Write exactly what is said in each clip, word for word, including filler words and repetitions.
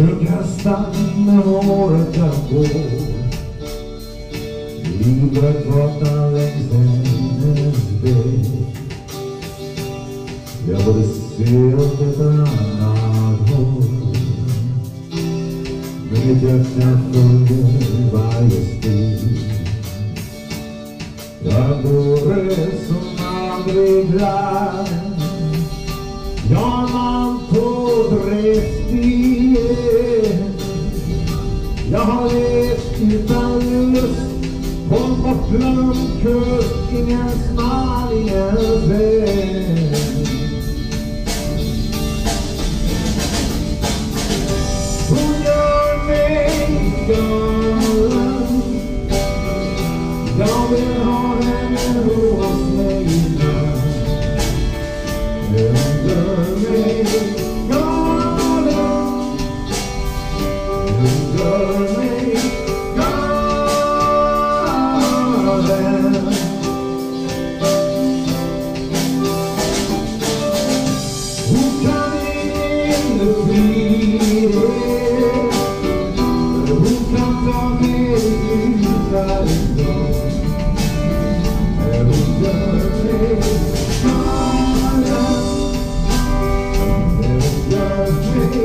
Surkastan med håret jag går. Livet vaknar längs hennes väg. Jag borde se åt ett annat håll. Men mitt hjärta följer varje steg. Jag vore som aldrig glad. Jag man på drevstigen. Jag har levt utan lust på en bortglömd kust. Ingen smal, ingen väg. Hon gör mig galen. Jag vill ha henne hos mig ibland. Hon gör mig galen. Hon gör mig galen. Hon kan inte fly. Hon kan ta mig ut härifrån. Hon gör mig galen. Hon gör mig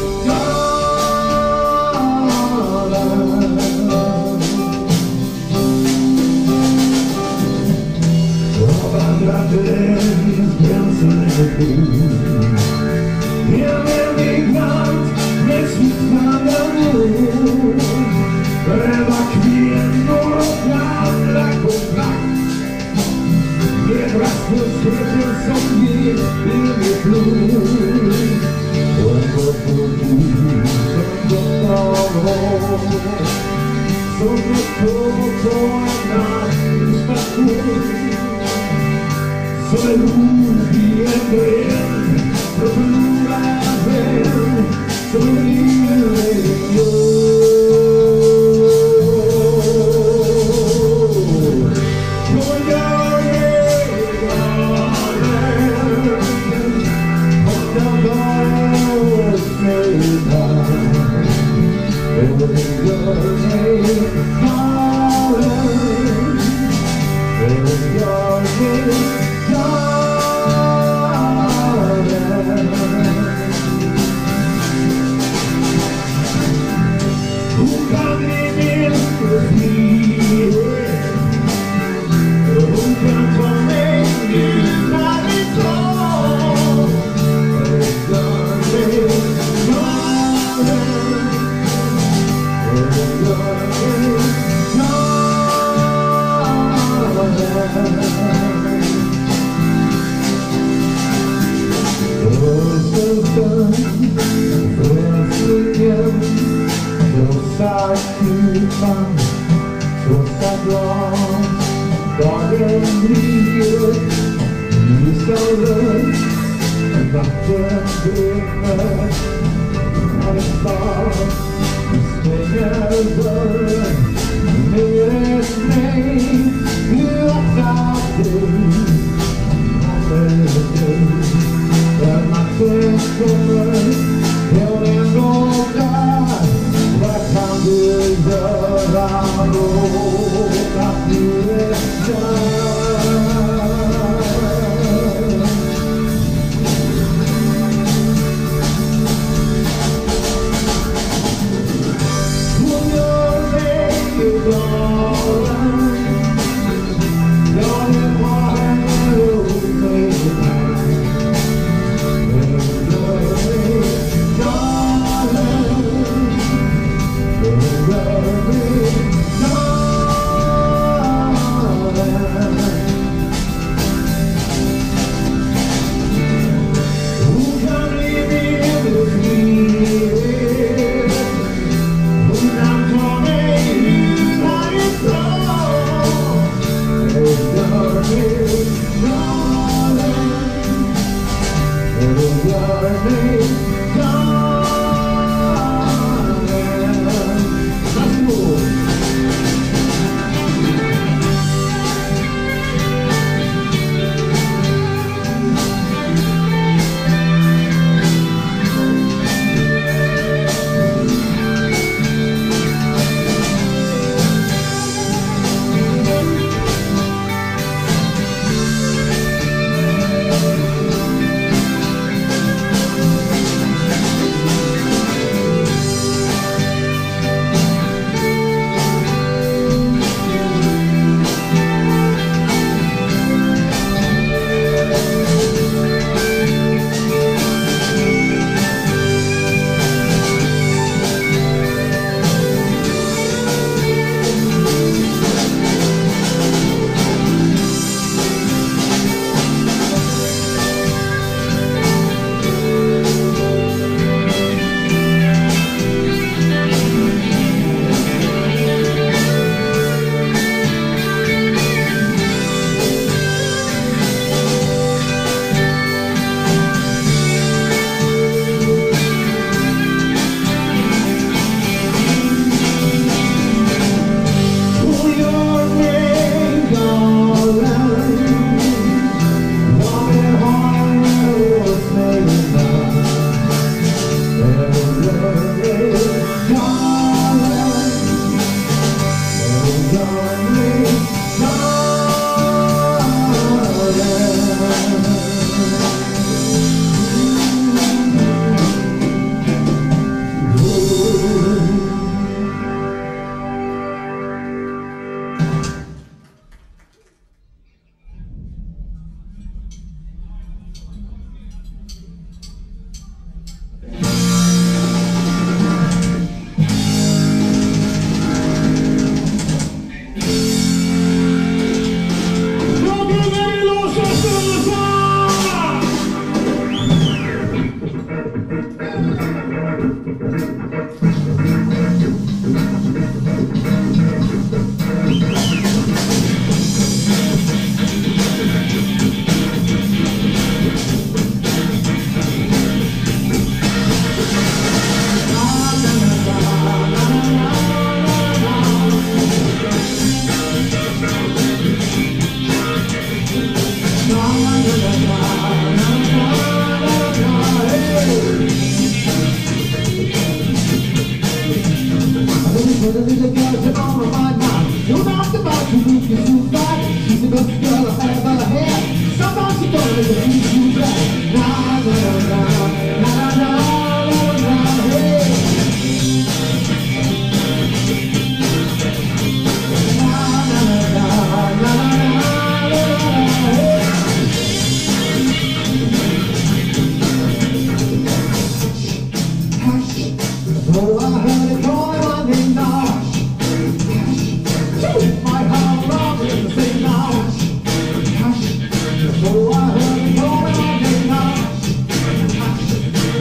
galen. Jag vandrar längs gränsen förbi. En emigrant med sviktande ord. Rädda kvinnor och gamla kontrakt. Med rastlösheten som ger i mitt blod. Och en gott och liv som gott av hopp. Som ett tåg på en nattstation. Som en ord i en gren. För förlorad vän. Som en illegjon. Hon gör mig galen. Hon kan vara hos mig ibland. Hon gör mig galen. Hon gör mig galen. Hon kan bli min frihet. Hon kan ta mig ut härifrån. Hon gör mig galen. Hon gör mig galen. Frälsningen, frälsningen, krossar kupan, krossar glad. Dagen blir ljusare, natten brinner. När det stad stänger dörren, mer än mig, du öppnar dig. Där natten kommer, är en gång där. Vad kan du göra då att du är där? Hon gör mig galen. Jag vill ha henne hos mig ibland. Hon gör mig galen. Hon gör mig galen. Hon kan bli min frihet. Hon kan ta mig ut härifrån. Hon gör mig galen. Hon gör mig galen. Varsågod.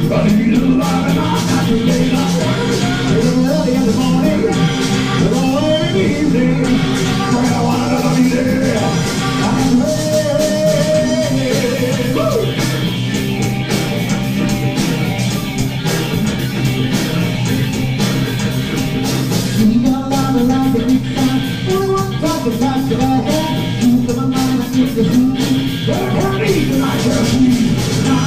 I need a lot and I got to lay down. Early in the morning, early in the evening, when I wanna be there, I'm ready. Woo! You got a lot of life in each time. Only one type of life that I have. You got my mind, I get the heat. But I can't eat the night of sweet.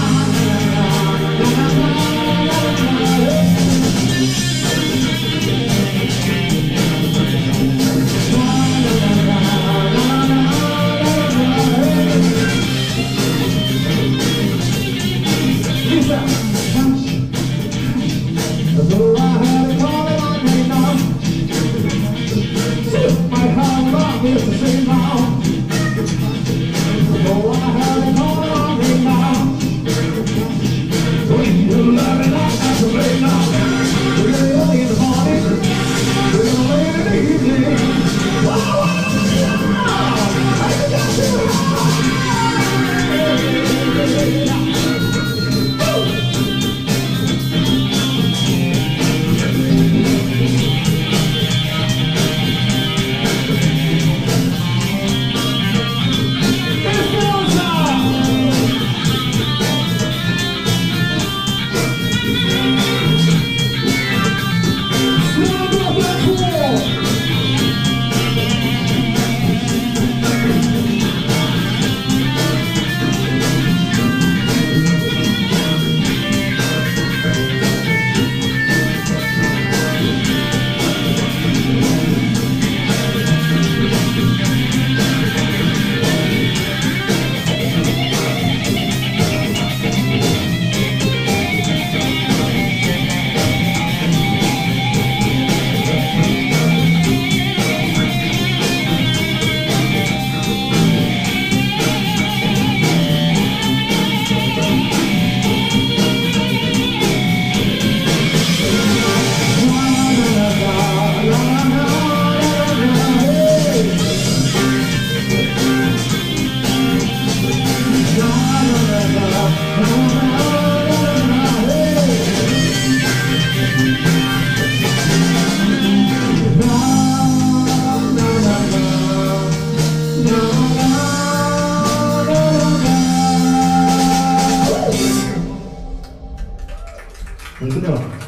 Though I had a calling on me now, my heart love is the same now. Though I had a calling on me now, when you love it, I have to play now. We're early in the morning, we're late in the evening. Wow, I got you. Muito legal.